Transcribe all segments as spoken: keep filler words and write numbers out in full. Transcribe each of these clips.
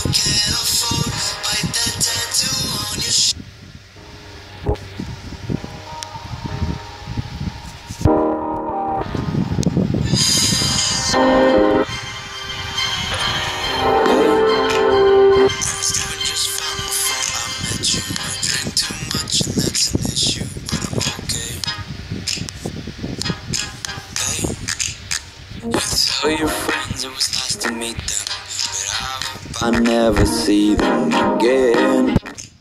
can't afford. Bite that tattoo on your shoulder. Tell your friends it was nice to meet them, but I hope I never see them again.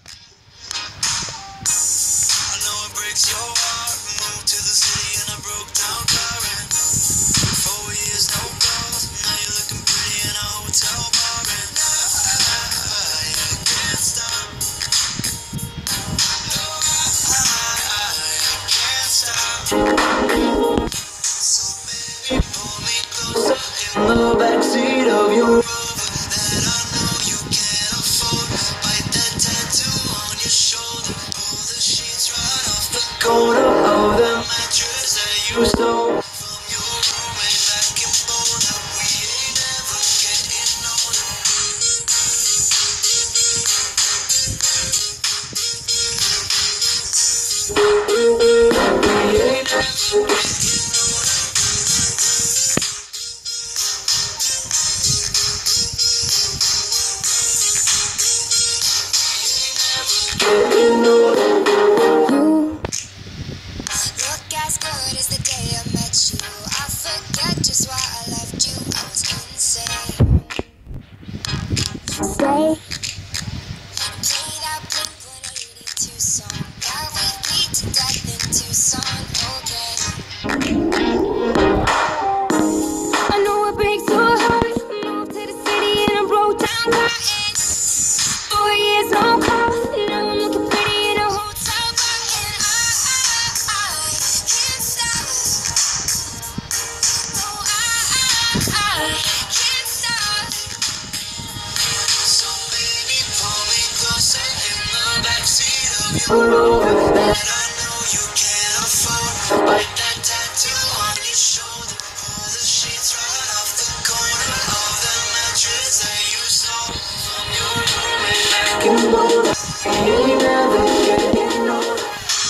I know it breaks your heart. Moved to the city and I broke down crying. Four years no calls, now you're looking pretty in a hotel bar, and I, I, I can't stop. No, I, I, I can't stop. So baby, pull me closer in the backseat of your Rover that I know you can't afford. Bite that tattoo on your shoulder. Pull the sheets right off the corner of the mattress that you stole from your roommate back in Boulder. We ain't ever getting older. We ain't ever getting older. Look as good as the day I met you. I forget just why I left you. I was insane. Stay. Play that Blink one eighty-two song. That we beat to death in Tucson. Okay. I know it breaks your heart. Moved to the city and I broke down crying. Four years no call. Now I'm looking pretty in a hotel bar, and I, I, I can't stop. No, I, I, I can't stop. So baby, pull me closer in the backseat of your Rover that I know you can't afford. Bite that tattoo on your shoulder. Pull the sheets right off the corner of the mattress that you stole from your roommate back in Boulder. We ain't never getting older.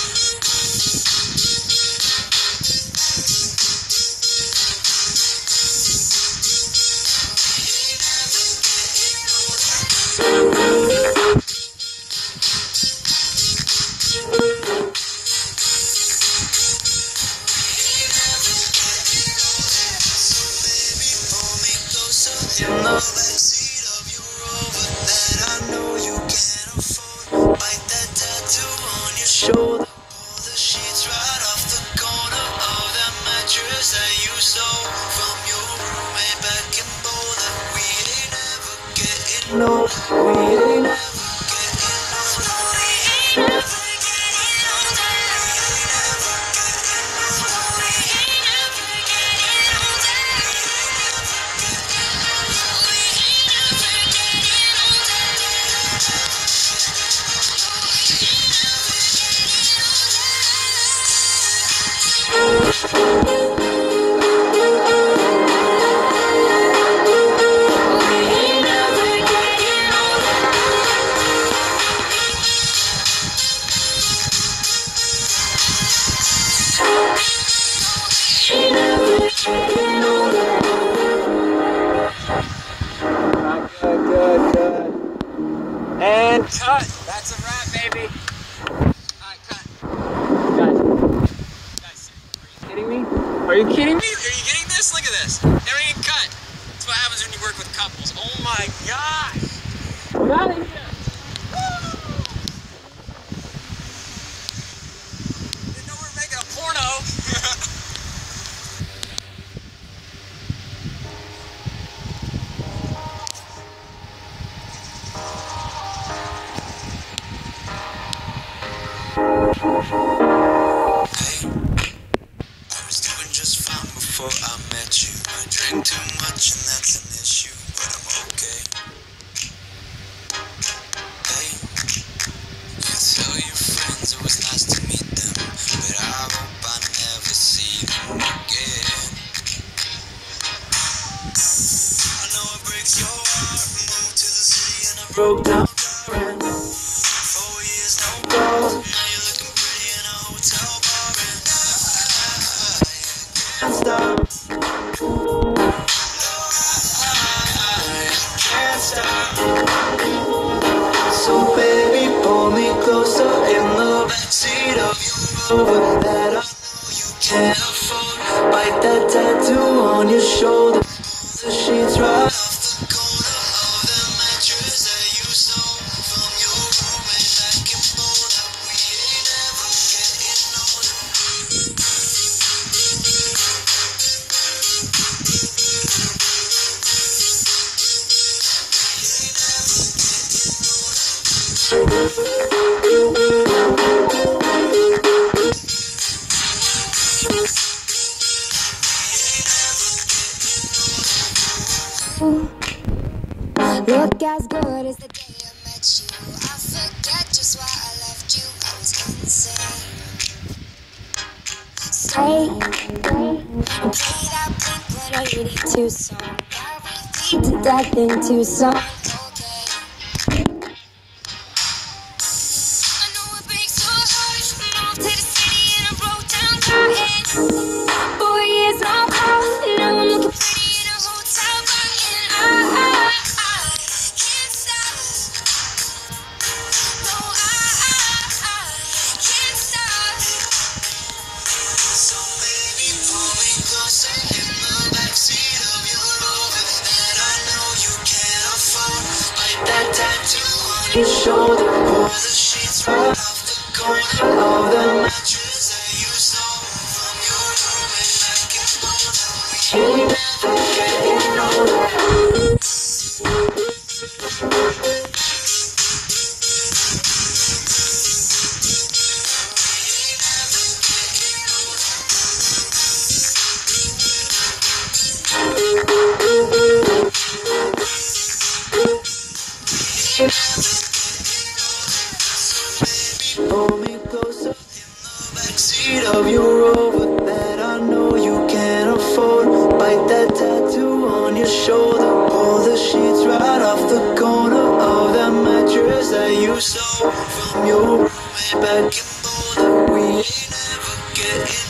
In the backseat of your Rover that I know you can't afford. Bite that tattoo on your shoulder. Pull the sheets right off the corner of that mattress that you stole from your roommate back in Boulder. We ain't ever getting older. We ain't ever getting older. We ain't ever getting older. Good, good, good. And cut. That's a wrap, baby. Alright, cut. Guys, guys, are you kidding me? Are you kidding me? Are you getting this? Look at this. Everything cut. That's what happens when you work with couples. Oh my gosh. Get out of here. Woo! Didn't know we were making a porno. Hey, I was doing just fine before I met you. I drink too much and that's an issue, but I'm okay. broke down car and four years no calls. Now you're looking pretty in a hotel bar and I can't stop. Can't stop. So baby, pull me closer in the backseat of your Rover that I know you can't afford. Bite that tattoo on your shoulder. Pull the sheets right off the corner of the mattress that you stole from your roommate back in Boulder. We ain't ever getting older. Look as good as the day I met you. I forget just why I left you. I was insane. Stay, play that Blink one eighty-two song. Got me beat to death in Tucson. Okay. I know it breaks your heart. I'm off to the city and I broke down crying. Four years no call. Now I'm looking pretty in a hotel bar and I, I, I can't stop. No, I, I, I can't stop. So baby, pull me closer in the backseat of your Rover that I know you can't afford. Bite that tattoo on your shoulder. Pull the sheets right off the corner of the mattress that you stole from your roommate back in Boulder. We ain't never getting older. Pull me closer in the backseat of your Rover that I know you can't afford. Bite that tattoo on your shoulder. Pull the sheets right off the corner of the mattress that you stole from your roommate back in Boulder. We ain't never getting